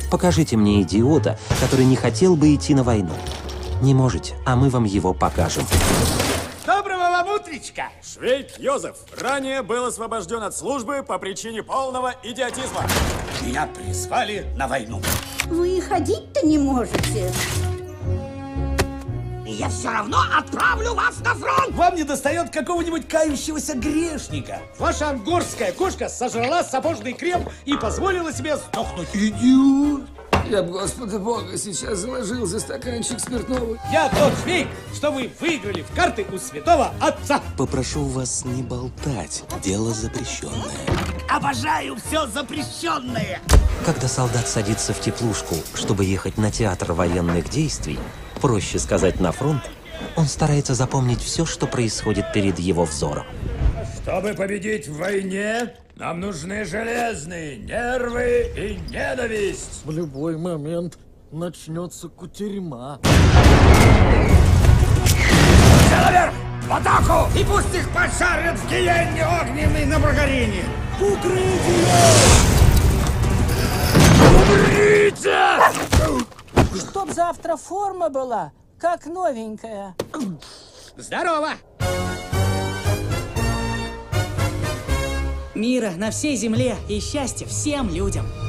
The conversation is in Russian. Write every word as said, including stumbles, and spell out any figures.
Покажите мне идиота, который не хотел бы идти на войну. Не можете, а мы вам его покажем. Доброго вам утречка! Швейк Йозеф ранее был освобожден от службы по причине полного идиотизма. Меня призвали на войну. Вы и ходить-то не можете. Я все равно отправлю вас на фронт! Вам не достает какого-нибудь кающегося грешника. Ваша ангорская кошка сожрала сапожный крем и позволила себе сдохнуть. Идиот! Я б, Господа Бога, сейчас заложил за стаканчик спиртного. Я тот швейк, что вы выиграли в карты у святого отца. Попрошу вас не болтать. Дело запрещенное. Обожаю все запрещенное. Когда солдат садится в теплушку, чтобы ехать на театр военных действий, проще сказать на фронт, он старается запомнить все, что происходит перед его взором. Чтобы победить в войне, нам нужны железные нервы и ненависть. В любой момент начнется кутерьма. Наверх! В атаку! И пусть их пожарят в гиенне огненной на маргарине! Укрытие! Умрите! Чтоб завтра форма была, как новенькая. Здорово! Мира на всей земле и счастья всем людям.